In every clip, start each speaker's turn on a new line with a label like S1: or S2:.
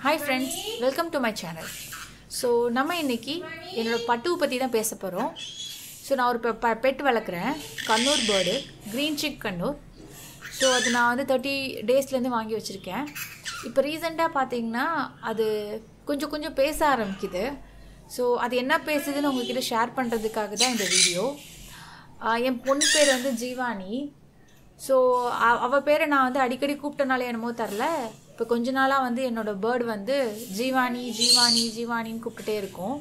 S1: Hi friends, welcome to my channel. So நம்ம இன்னைக்கு என்னோட பட்டு பத்தி தான் பேச போறோம். So நான் ஒரு பெட் வளர்க்குறேன், conure bird, green chick conure. So அது நான் வந்து 30 daysல இருந்து வாங்கி வச்சிருக்கேன். இப்போ ரீசன்ட்டா பாத்தீங்கன்னா அது கொஞ்சம் பேச ஆரம்பிக்குது. So அது என்ன பேசுதுன்னு உங்ககிட்ட ஷேர் பண்றதுக்காக தான் இந்த வீடியோ. என் பொண்ணு பேர் வந்து ஜீவானி. ஸோ அவள் பேரை நான் வந்து அடிக்கடி கூப்பிட்டனாலே என்னமோ தரல, இப்போ கொஞ்ச நாளாக வந்து என்னோடய பேர்டு வந்து ஜீவானி ஜீவானி ஜீவானின்னு கூப்பிட்டுட்டே இருக்கும்.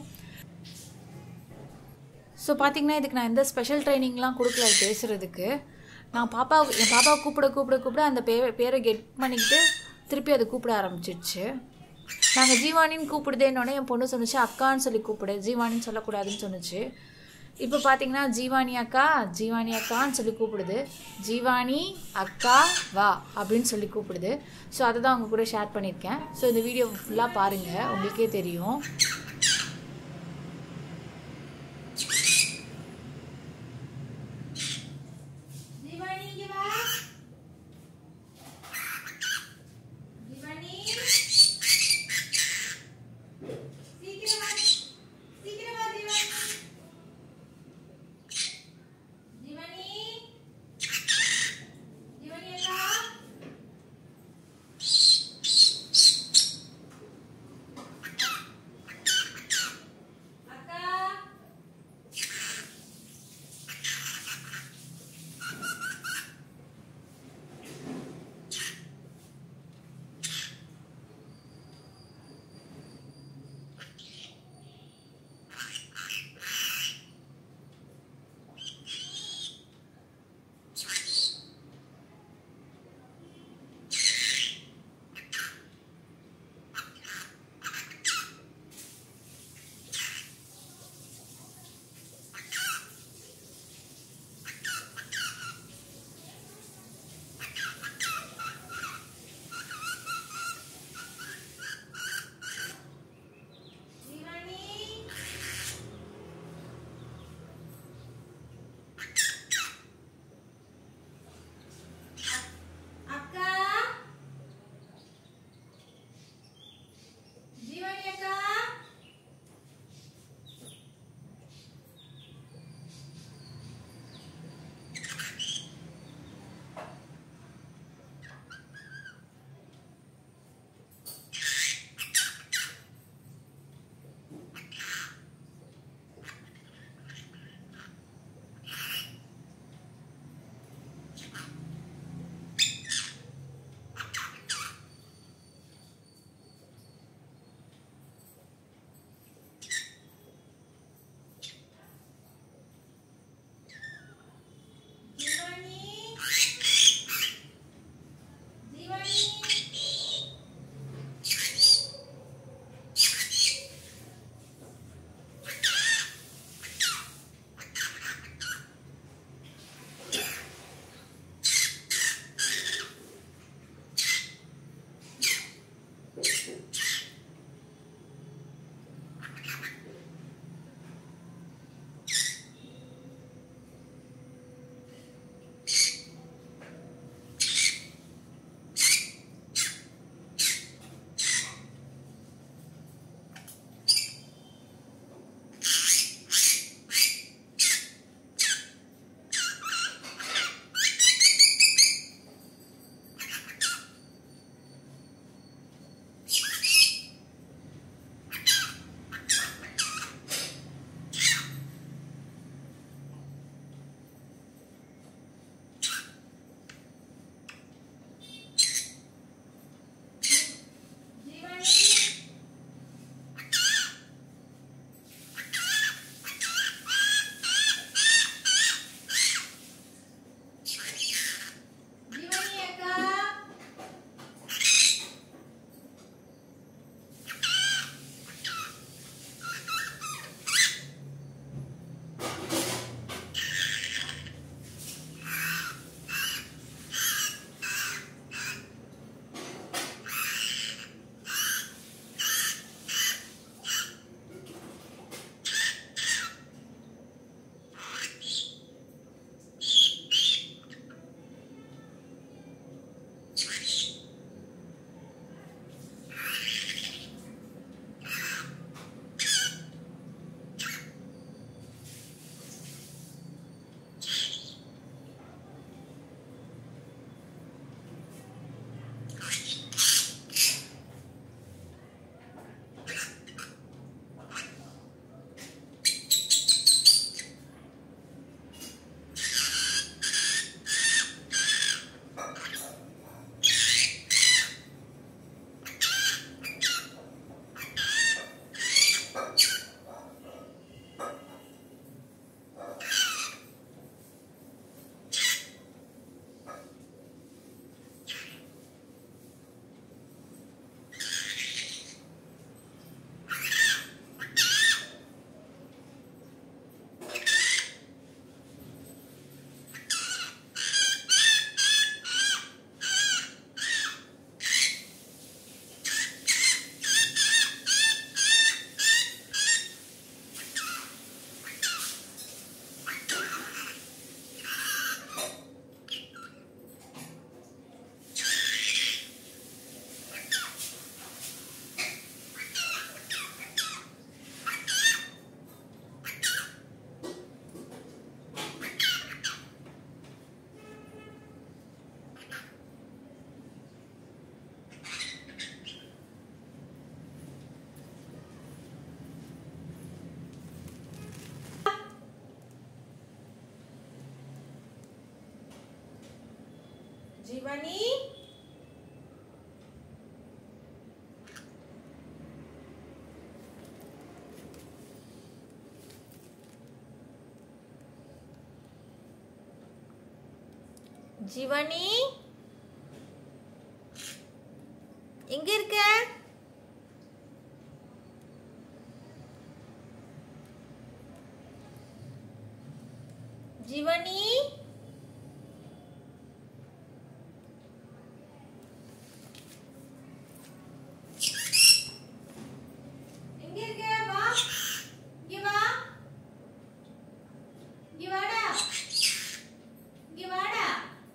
S1: ஸோ பார்த்திங்கன்னா இதுக்கு நான் எந்த ஸ்பெஷல் ட்ரைனிங்லாம் கொடுக்கல அது பேசுகிறதுக்கு. என் பாப்பாவை கூப்பிட அந்த பேரை கெட் பண்ணிக்கிட்டு திருப்பி அதை கூப்பிட ஆரம்பிச்சிடுச்சு. நாங்கள் ஜீவானின்னு கூப்பிடுதேன்னொடனே என் பொண்ணு சொன்னிச்சு அக்கான்னு சொல்லி கூப்பிடு, ஜீவானின்னு சொல்லக்கூடாதுன்னு சொன்னிச்சு. இப்போ பார்த்தீங்கன்னா ஜீவானி அக்கான்னு சொல்லி கூப்பிடுது. ஜீவானி அக்கா வா அப்படின்னு சொல்லி கூப்பிடுது. ஸோ அதை தான் உங்க கூட ஷேர் பண்ணியிருக்கேன். ஸோ இந்த வீடியோ ஃபுல்லாக பாருங்கள், உங்களுக்கே தெரியும். ஜீவனி ஜீவனி எங்க இருக்க? ஜீவனி எங்க இருக்க? வா, இங்க வா, இங்க வாடா, இங்க வாடா.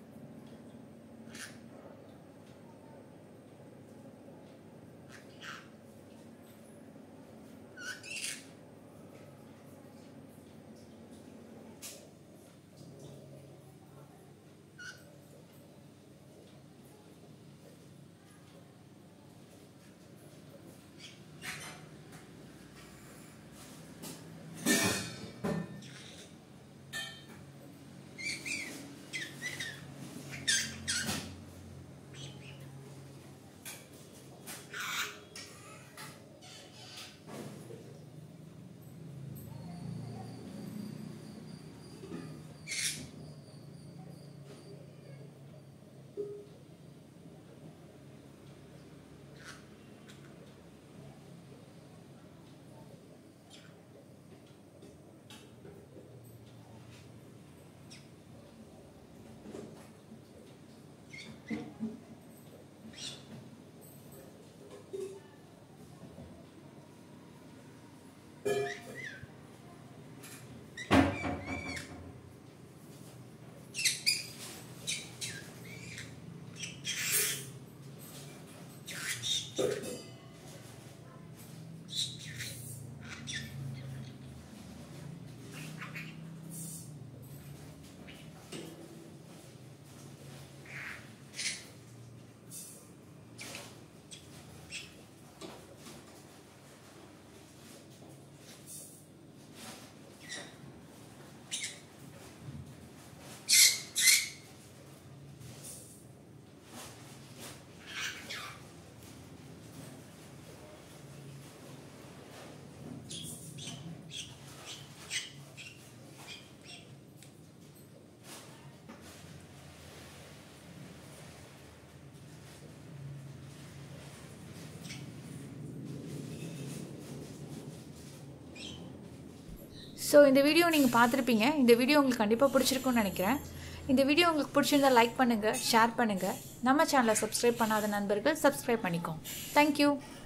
S1: ஸோ இந்த வீடியோ நீங்கள் பார்த்துருப்பீங்க. இந்த வீடியோ உங்களுக்கு கண்டிப்பாக பிடிச்சிருக்குன்னு நினைக்கிறேன். இந்த வீடியோ உங்களுக்கு பிடிச்சிருந்தால் லைக் பண்ணுங்கள், ஷேர் பண்ணுங்கள். நம்ம சேனலை சப்ஸ்கிரைப் பண்ணாத நண்பர்கள் சப்ஸ்கிரைப் பண்ணிக்கோங்க. தேங்க்யூ.